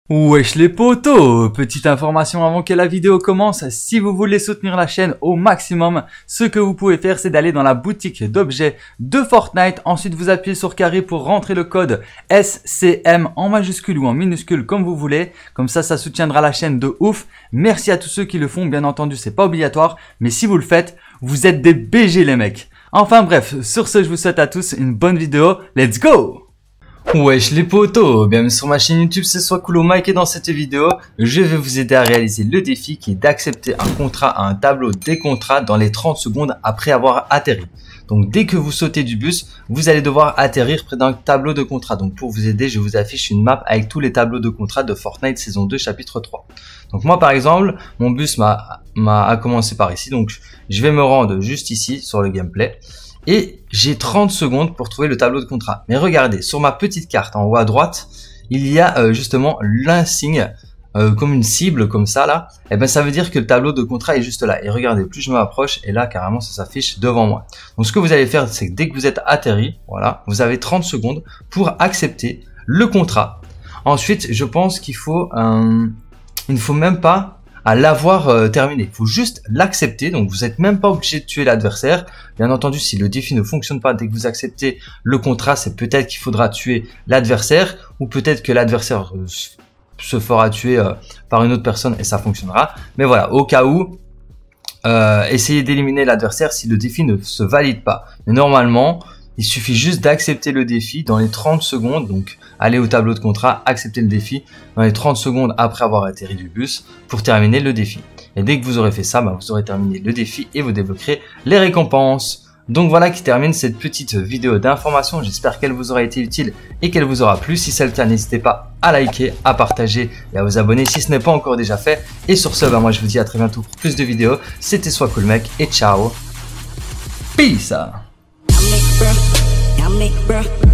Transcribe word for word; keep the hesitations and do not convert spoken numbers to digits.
Wesh les potos, petite information avant que la vidéo commence, si vous voulez soutenir la chaîne au maximum, ce que vous pouvez faire c'est d'aller dans la boutique d'objets de Fortnite, ensuite vous appuyez sur carré pour rentrer le code S C M en majuscule ou en minuscule comme vous voulez, comme ça ça soutiendra la chaîne de ouf. Merci à tous ceux qui le font, bien entendu c'est pas obligatoire, mais si vous le faites, vous êtes des B G les mecs. Enfin bref, sur ce je vous souhaite à tous une bonne vidéo, let's go! Wesh les potos, bienvenue sur ma chaîne YouTube, c'est Swacool Mike et dans cette vidéo, je vais vous aider à réaliser le défi qui est d'accepter un contrat à un tableau des contrats dans les trente secondes après avoir atterri. Donc dès que vous sautez du bus, vous allez devoir atterrir près d'un tableau de contrat. Donc pour vous aider, je vous affiche une map avec tous les tableaux de contrat de Fortnite saison deux chapitre trois. Donc moi par exemple, mon bus m'a a commencé par ici, donc je vais me rendre juste ici sur le gameplay. Et j'ai trente secondes pour trouver le tableau de contrat. Mais regardez, sur ma petite carte en haut à droite, il y a euh, justement l'insigne euh, comme une cible comme ça là. Et ben ça veut dire que le tableau de contrat est juste là. Et regardez, plus je m'approche et là carrément ça s'affiche devant moi. Donc ce que vous allez faire, c'est que dès que vous êtes atterri, voilà, vous avez trente secondes pour accepter le contrat. Ensuite, je pense qu'il faut, euh, il ne faut même pas à l'avoir euh, terminé. Il faut juste l'accepter. Donc, vous n'êtes même pas obligé de tuer l'adversaire. Bien entendu, si le défi ne fonctionne pas dès que vous acceptez le contrat, c'est peut-être qu'il faudra tuer l'adversaire ou peut-être que l'adversaire euh, se fera tuer euh, par une autre personne et ça fonctionnera. Mais voilà, au cas où, euh, essayez d'éliminer l'adversaire si le défi ne se valide pas. Mais normalement, il suffit juste d'accepter le défi dans les trente secondes, donc aller au tableau de contrat, accepter le défi dans les trente secondes après avoir atterri du bus pour terminer le défi. Et dès que vous aurez fait ça, bah, vous aurez terminé le défi et vous débloquerez les récompenses. Donc voilà qui termine cette petite vidéo d'information. J'espère qu'elle vous aura été utile et qu'elle vous aura plu. Si c'est le cas, n'hésitez pas à liker, à partager et à vous abonner si ce n'est pas encore déjà fait. Et sur ce, bah, moi je vous dis à très bientôt pour plus de vidéos. C'était Swacool Mec et ciao. Peace. Yummy, bruh. Yummy, bruh.